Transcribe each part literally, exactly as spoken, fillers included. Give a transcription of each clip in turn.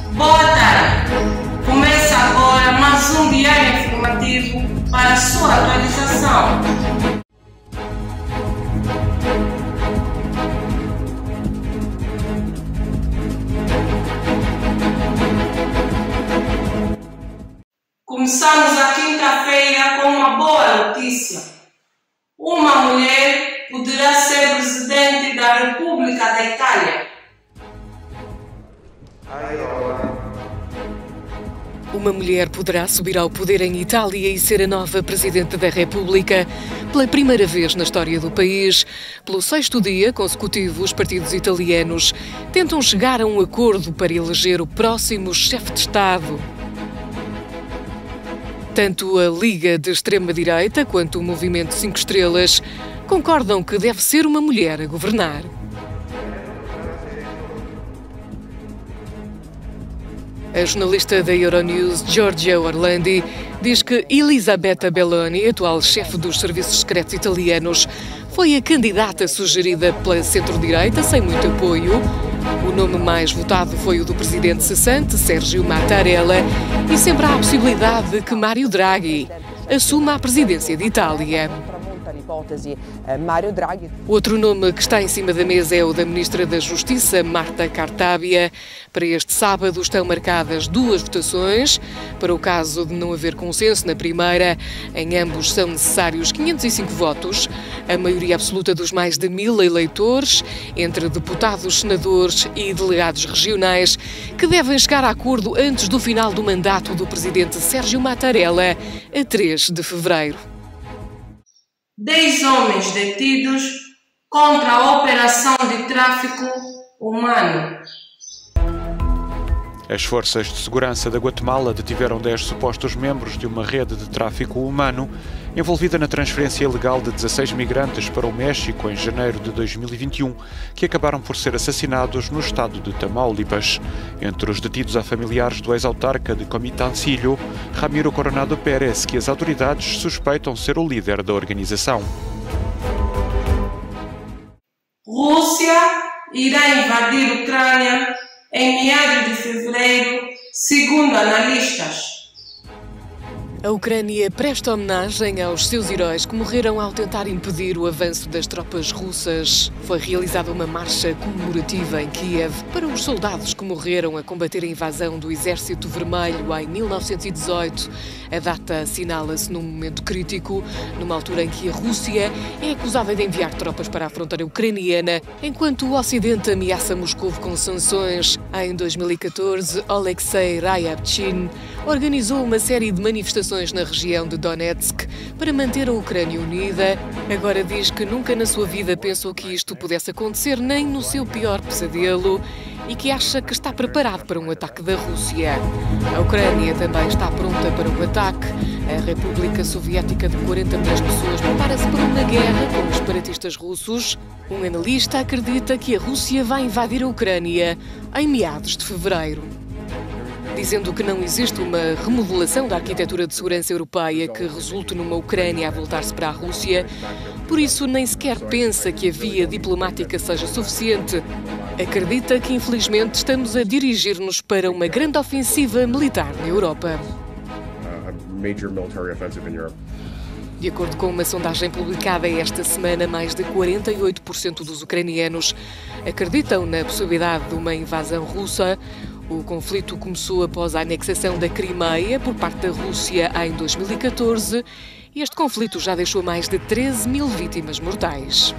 Boa tarde! Começa agora mais um diário informativo para a sua atualização. Começamos a quinta-feira com uma boa notícia. Uma mulher poderá ser presidente da República da Itália. Uma mulher poderá subir ao poder em Itália e ser a nova Presidente da República. Pela primeira vez na história do país, pelo sexto dia consecutivo, os partidos italianos tentam chegar a um acordo para eleger o próximo chefe de Estado. Tanto a Liga de Extrema-Direita quanto o Movimento cinco Estrelas concordam que deve ser uma mulher a governar. A jornalista da Euronews, Giorgia Orlandi, diz que Elisabetta Belloni, atual chefe dos serviços secretos italianos, foi a candidata sugerida pela centro-direita sem muito apoio. O nome mais votado foi o do presidente cessante, Sergio Mattarella, e sempre há a possibilidade de que Mario Draghi assuma a presidência de Itália. Outro nome que está em cima da mesa é o da Ministra da Justiça, Marta Cartabia. Para este sábado estão marcadas duas votações. Para o caso de não haver consenso na primeira, em ambos são necessários quinhentos e cinco votos, a maioria absoluta dos mais de mil eleitores, entre deputados, senadores e delegados regionais, que devem chegar a acordo antes do final do mandato do presidente Sergio Mattarella, a três de fevereiro. Dez homens detidos contra a operação de tráfico humano. As forças de segurança da Guatemala detiveram dez supostos membros de uma rede de tráfico humano envolvida na transferência ilegal de dezasseis migrantes para o México em janeiro de dois mil e vinte e um, que acabaram por ser assassinados no estado de Tamaulipas. Entre os detidos há familiares do ex-autarca de Comitancillo, Ramiro Coronado Pérez, que as autoridades suspeitam ser o líder da organização. Rússia irá invadir a Ucrânia em meados de fevereiro, segundo analistas. A Ucrânia presta homenagem aos seus heróis que morreram ao tentar impedir o avanço das tropas russas. Foi realizada uma marcha comemorativa em Kiev para os soldados que morreram a combater a invasão do Exército Vermelho em mil novecentos e dezoito. A data assinala-se num momento crítico, numa altura em que a Rússia é acusada de enviar tropas para a fronteira ucraniana, enquanto o Ocidente ameaça Moscou com sanções. Em dois mil e catorze, Alexei Ryabchin organizou uma série de manifestações na região de Donetsk para manter a Ucrânia unida. Agora diz que nunca na sua vida pensou que isto pudesse acontecer, nem no seu pior pesadelo, e que acha que está preparado para um ataque da Rússia. A Ucrânia também está pronta para o ataque. A República Soviética de quarenta milhões de pessoas prepara-se para uma guerra com os separatistas russos. Um analista acredita que a Rússia vai invadir a Ucrânia em meados de fevereiro, dizendo que não existe uma remodelação da arquitetura de segurança europeia que resulte numa Ucrânia a voltar-se para a Rússia. Por isso, nem sequer pensa que a via diplomática seja suficiente. Acredita que, infelizmente, estamos a dirigir-nos para uma grande ofensiva militar na Europa. De acordo com uma sondagem publicada esta semana, mais de quarenta e oito por cento dos ucranianos acreditam na possibilidade de uma invasão russa. O conflito começou após a anexação da Crimeia por parte da Rússia em dois mil e catorze. Este conflito já deixou mais de treze mil vítimas mortais.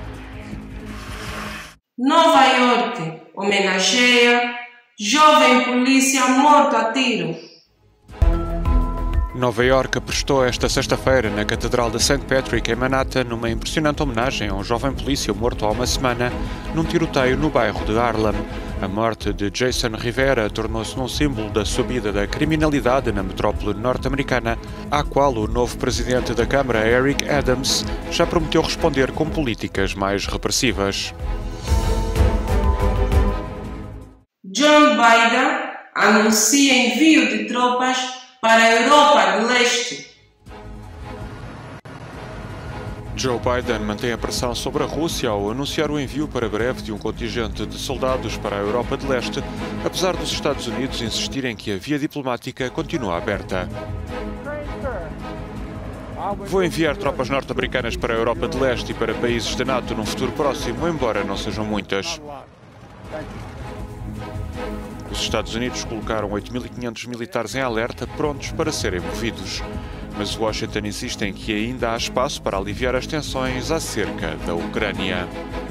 Nova York homenageia jovem polícia morto a tiro. Nova Iorque prestou esta sexta-feira na Catedral de Saint Patrick, em Manhattan, uma impressionante homenagem a um jovem polícia morto há uma semana num tiroteio no bairro de Harlem. A morte de Jason Rivera tornou-se num símbolo da subida da criminalidade na metrópole norte-americana, à qual o novo presidente da Câmara, Eric Adams, já prometeu responder com políticas mais repressivas. Joe Biden anuncia envio de tropas para a Europa do Leste. Joe Biden mantém a pressão sobre a Rússia ao anunciar o envio para breve de um contingente de soldados para a Europa de Leste, apesar dos Estados Unidos insistirem que a via diplomática continua aberta. Vou enviar tropas norte-americanas para a Europa de Leste e para países da NATO num futuro próximo, embora não sejam muitas. Os Estados Unidos colocaram oito mil e quinhentos militares em alerta, prontos para serem movidos. Mas Washington insiste em que ainda há espaço para aliviar as tensões acerca da Ucrânia.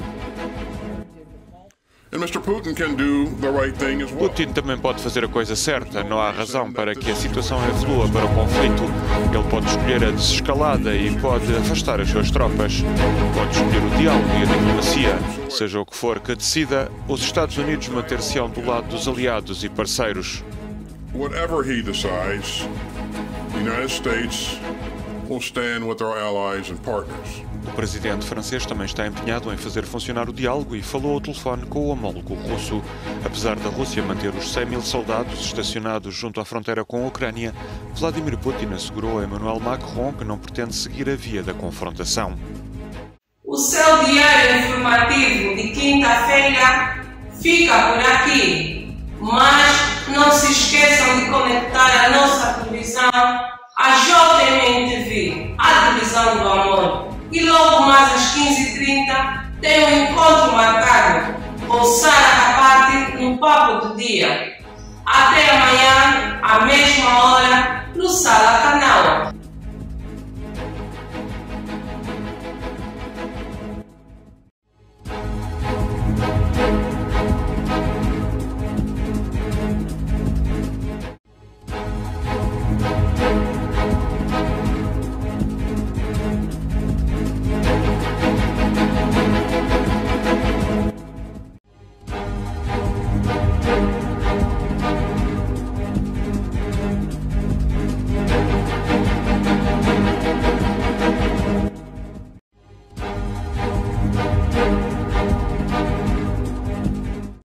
Putin também pode fazer a coisa certa. Não há razão para que a situação evolua para o conflito. Ele pode escolher a desescalada e pode afastar as suas tropas. Pode escolher o diálogo e a diplomacia. Seja o que for que decida, os Estados Unidos manter-se-ão do lado dos aliados e parceiros. Whatever he decides, the United States will stand with our allies and partners. O presidente francês também está empenhado em fazer funcionar o diálogo e falou ao telefone com o homólogo russo. Apesar da Rússia manter os cem mil soldados estacionados junto à fronteira com a Ucrânia, Vladimir Putin assegurou a Emmanuel Macron que não pretende seguir a via da confrontação. O seu diário informativo de quinta-feira fica por aqui, mas não se esqueçam de conectar a nossa televisão à J M N T V, a televisão do amor. E logo mais às quinze e trinta tem um encontro marcado com Sara Capati no Papo do Dia. Até amanhã, à mesma hora, no Sala Canal.